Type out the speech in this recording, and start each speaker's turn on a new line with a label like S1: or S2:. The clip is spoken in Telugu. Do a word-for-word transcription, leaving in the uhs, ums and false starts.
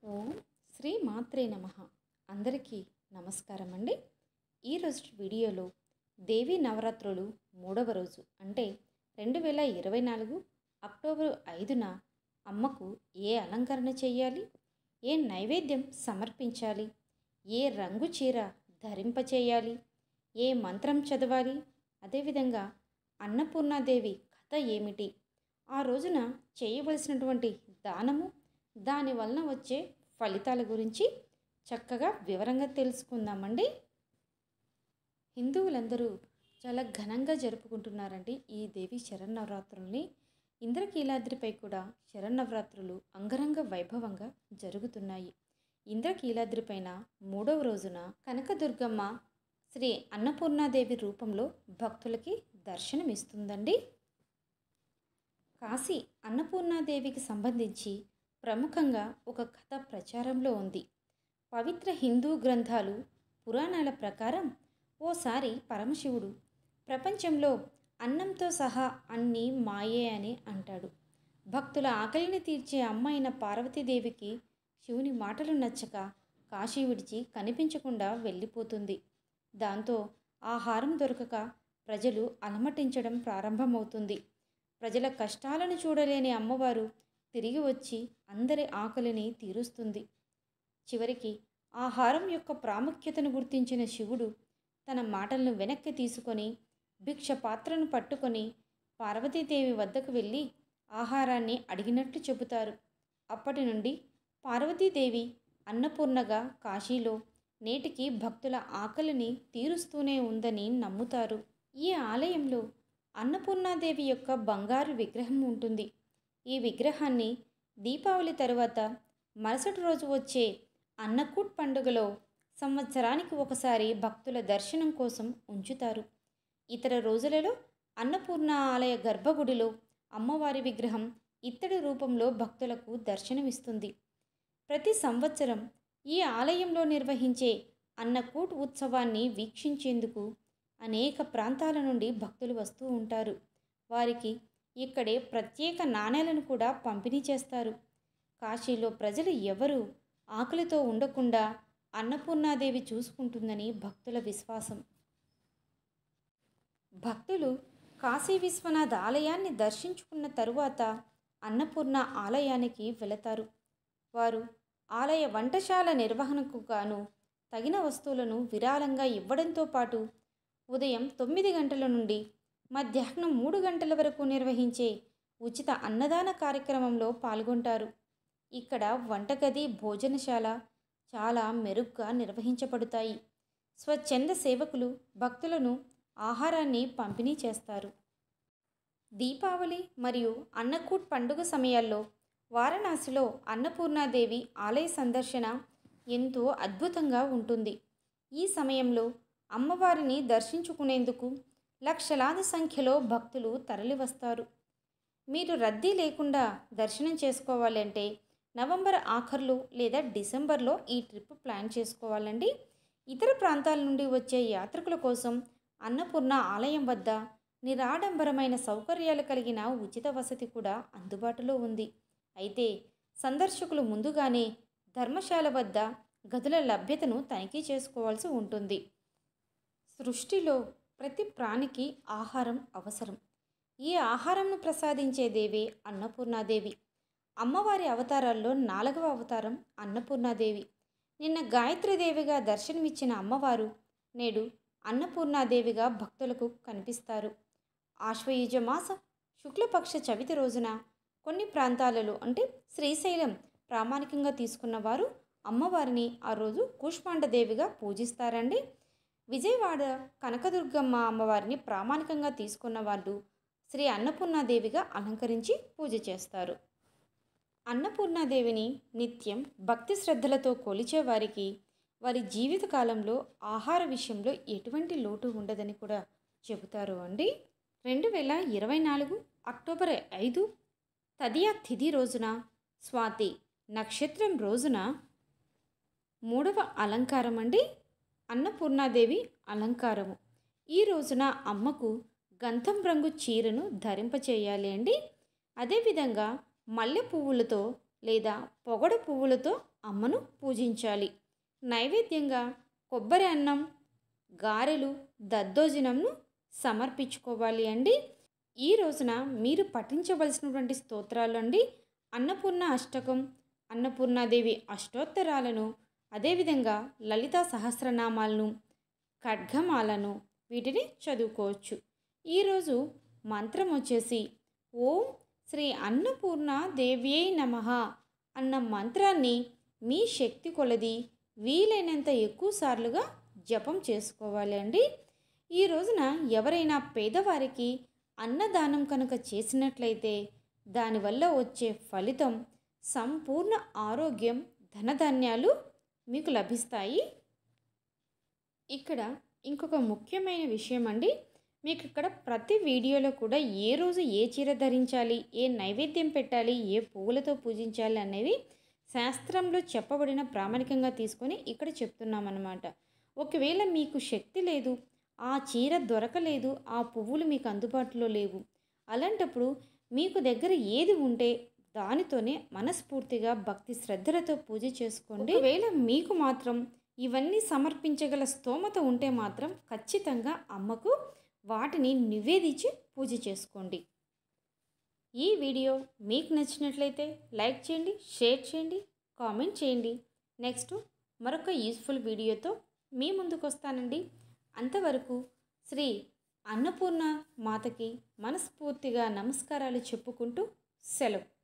S1: ఓం శ్రీ మాత్రే నమః. అందరికీ నమస్కారం అండి. ఈరోజు వీడియోలో దేవీ నవరాత్రులు మూడవ రోజు అంటే రెండు వేల ఇరవై నాలుగు అక్టోబర్ ఐదున అమ్మకు ఏ అలంకరణ చేయాలి, ఏ నైవేద్యం సమర్పించాలి, ఏ రంగు చీర ధరింపచేయాలి, ఏ మంత్రం చదవాలి, అదేవిధంగా అన్నపూర్ణాదేవి కథ ఏమిటి, ఆ రోజున చేయవలసినటువంటి దానము, దాని వలన వచ్చే ఫలితాల గురించి చక్కగా వివరంగా తెలుసుకుందామండి. హిందువులందరూ చాలా ఘనంగా జరుపుకుంటున్నారండి ఈ దేవి శరన్నవరాత్రుల్ని. ఇంద్రకీలాద్రిపై కూడా శరన్నవరాత్రులు అంగరంగ వైభవంగా జరుగుతున్నాయి. ఇంద్రకీలాద్రి పైన మూడవ రోజున కనకదుర్గమ్మ శ్రీ అన్నపూర్ణాదేవి రూపంలో భక్తులకి దర్శనమిస్తుందండి. కాశీ అన్నపూర్ణాదేవికి సంబంధించి ప్రముఖంగా ఒక కథ ప్రచారంలో ఉంది. పవిత్ర హిందూ గ్రంథాలు, పురాణాల ప్రకారం ఓసారి పరమశివుడు ప్రపంచంలో అన్నంతో సహా అన్నీ మాయే అని అంటాడు. భక్తుల ఆకలిని తీర్చే అమ్మ అయిన పార్వతీదేవికి శివుని మాటలు నచ్చక కాశీ విడిచి కనిపించకుండా వెళ్ళిపోతుంది. దాంతో ఆహారం దొరకక ప్రజలు అలమటించడం ప్రారంభమవుతుంది. ప్రజల కష్టాలను చూడలేని అమ్మవారు తిరిగి వచ్చి అందరి ఆకలిని తీరుస్తుంది. చివరికి ఆహారం యొక్క ప్రాముఖ్యతను గుర్తించిన శివుడు తన మాటలను వెనక్కి తీసుకొని భిక్ష పాత్రను పట్టుకొని పార్వతీదేవి వద్దకు వెళ్ళి ఆహారాన్ని అడిగినట్లు చెబుతారు. అప్పటి నుండి పార్వతీదేవి అన్నపూర్ణగా కాశీలో నేటికి భక్తుల ఆకలిని తీరుస్తూనే ఉందని నమ్ముతారు. ఈ ఆలయంలో అన్నపూర్ణాదేవి యొక్క బంగారు విగ్రహం ఉంటుంది. ఈ విగ్రహాన్ని దీపావళి తరువాత మరుసటి రోజు వచ్చే అన్నకూట్ పండుగలో సంవత్సరానికి ఒకసారి భక్తుల దర్శనం కోసం ఉంచుతారు. ఇతర రోజులలో అన్నపూర్ణ ఆలయ గర్భగుడిలో అమ్మవారి విగ్రహం ఇత్తడి రూపంలో భక్తులకు దర్శనమిస్తుంది. ప్రతి సంవత్సరం ఈ ఆలయంలో నిర్వహించే అన్నకూట్ ఉత్సవాన్ని వీక్షించేందుకు అనేక ప్రాంతాల నుండి భక్తులు వస్తూ ఉంటారు. వారికి ఇక్కడే ప్రత్యేక నాణేలను కూడా పంపిణీ చేస్తారు. కాశీలో ప్రజలు ఎవరూ ఆకలితో ఉండకుండా అన్నపూర్ణాదేవి చూసుకుంటుందని భక్తుల విశ్వాసం. భక్తులు కాశీ విశ్వనాథ ఆలయాన్ని దర్శించుకున్న తరువాత అన్నపూర్ణ ఆలయానికి వెళతారు. వారు ఆలయ వంటశాల నిర్వహణకు గాను తగిన వస్తువులను విరాళంగా ఇవ్వడంతో పాటు ఉదయం తొమ్మిది గంటల నుండి మధ్యాహ్నం మూడు గంటల వరకు నిర్వహించే ఉచిత అన్నదాన కార్యక్రమంలో పాల్గొంటారు. ఇక్కడ వంటగది, భోజనశాల చాలా మెరుగ్గా నిర్వహించబడతాయి. స్వచ్ఛంద సేవకులు భక్తులను ఆహారాన్ని పంపిణీ చేస్తారు. దీపావళి మరియు అన్నకూట్ పండుగ సమయాల్లో వారణాసిలో అన్నపూర్ణాదేవి ఆలయ సందర్శన ఎంతో అద్భుతంగా ఉంటుంది. ఈ సమయంలో అమ్మవారిని దర్శించుకునేందుకు లక్షలాది సంఖ్యలో భక్తులు తరలివస్తారు. మీరు రద్దీ లేకుండా దర్శనం చేసుకోవాలంటే నవంబర్ ఆఖర్లో లేదా డిసెంబర్లో ఈ ట్రిప్ ప్లాన్ చేసుకోవాలండి. ఇతర ప్రాంతాల నుండి వచ్చే యాత్రికుల కోసం అన్నపూర్ణ ఆలయం వద్ద నిరాడంబరమైన సౌకర్యాలు కలిగిన ఉచిత వసతి కూడా అందుబాటులో ఉంది. అయితే సందర్శకులు ముందుగానే ధర్మశాల వద్ద గదుల లభ్యతను తనిఖీ చేసుకోవాల్సి ఉంటుంది. సృష్టిలో ప్రతి ప్రాణికి ఆహారం అవసరం. ఈ ఆహారంను ప్రసాదించే దేవే అన్నపూర్ణాదేవి. అమ్మవారి అవతారాల్లో నాలుగవ అవతారం అన్నపూర్ణాదేవి. నిన్న గాయత్రీదేవిగా దర్శనమిచ్చిన అమ్మవారు నేడు అన్నపూర్ణాదేవిగా భక్తులకు కనిపిస్తారు. ఆశ్వయుజ మాస శుక్లపక్ష చవితి రోజున కొన్ని ప్రాంతాలలో అంటే శ్రీశైలం ప్రామాణికంగా తీసుకున్న వారు అమ్మవారిని ఆ రోజు కూష్మాండదేవిగా పూజిస్తారండి. విజయవాడ కనకదుర్గమ్మ అమ్మవారిని ప్రామాణికంగా తీసుకున్న వాళ్ళు శ్రీ అన్నపూర్ణాదేవిగా అలంకరించి పూజ చేస్తారు. అన్నపూర్ణాదేవిని నిత్యం భక్తి శ్రద్ధలతో కొలిచే వారికి వారి జీవితకాలంలో ఆహార విషయంలో ఎటువంటి లోటు ఉండదని కూడా చెబుతారు అండి. రెండు వేల ఇరవై నాలుగు అక్టోబర్ ఐదు తదియా తిథి రోజున స్వాతి నక్షత్రం రోజున మూడవ అలంకారం అండి అన్నపూర్ణాదేవి అలంకారము. ఈ రోజున అమ్మకు గంధం రంగు చీరను ధరింపచేయాలి అండి. అదేవిధంగా మల్లె పువ్వులతో లేదా పొగడ పువ్వులతో అమ్మను పూజించాలి. నైవేద్యంగా కొబ్బరి అన్నం, గారెలు, దద్దోజనంను సమర్పించుకోవాలి అండి. ఈ రోజున మీరు పఠించవలసినటువంటి స్తోత్రాలు అండి, అన్నపూర్ణ అష్టకం, అన్నపూర్ణాదేవి అష్టోత్తరాలను, అదేవిధంగా లలితా సహస్రనామాలను, ఖడ్గమాలను వీటిని చదువుకోవచ్చు. ఈరోజు మంత్రం వచ్చేసి ఓం శ్రీ అన్నపూర్ణ దేవ్యై నమః అన్న మంత్రాన్ని మీ శక్తి కొలది వీలైనంత ఎక్కువ సార్లుగా జపం చేసుకోవాలి అండి. ఈ రోజున ఎవరైనా పేదవారికి అన్నదానం కనుక చేసినట్లయితే దానివల్ల వచ్చే ఫలితం సంపూర్ణ ఆరోగ్యం, ధనధాన్యాలు మీకు లభిస్తాయి. ఇక్కడ ఇంకొక ముఖ్యమైన విషయం అండి, మీకు ఇక్కడ ప్రతి వీడియోలో కూడా ఏ రోజు ఏ చీర ధరించాలి, ఏ నైవేద్యం పెట్టాలి, ఏ పువ్వులతో పూజించాలి అనేవి శాస్త్రంలో చెప్పబడిన ప్రామాణికంగా తీసుకొని ఇక్కడ చెప్తున్నామన్నమాట. ఒకవేళ మీకు శక్తి లేదు, ఆ చీర దొరకలేదు, ఆ పువ్వులు మీకు అందుబాటులో లేవు, అలాంటప్పుడు మీకు దగ్గర ఏది ఉంటే దానితోనే మనస్ఫూర్తిగా భక్తి శ్రద్ధలతో పూజ చేసుకోండి. ఒకవేళ మీకు మాత్రం ఇవన్నీ సమర్పించగల స్తోమత ఉంటే మాత్రం ఖచ్చితంగా అమ్మకు వాటిని నివేదించి పూజ చేసుకోండి. ఈ వీడియో మీకు నచ్చినట్లయితే లైక్ చేయండి, షేర్ చేయండి, కామెంట్ చేయండి. నెక్స్ట్ మరొక యూస్ఫుల్ వీడియోతో మీ ముందుకు వస్తానండి. అంతవరకు శ్రీ అన్నపూర్ణ మాతకి మనస్ఫూర్తిగా నమస్కారాలు చెప్పుకుంటూ సెలవు.